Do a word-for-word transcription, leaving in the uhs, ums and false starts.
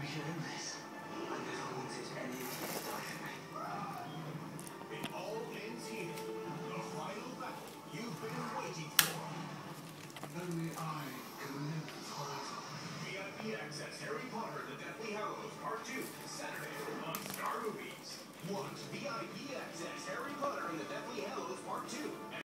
we should end this. I never wanted any of you to die for me. It all ends here. The final battle you've been waiting for. Only I can live forever. V I P access Harry Potter and the Deathly Hallows Part two, Saturday on Star Movies. Want V I P access?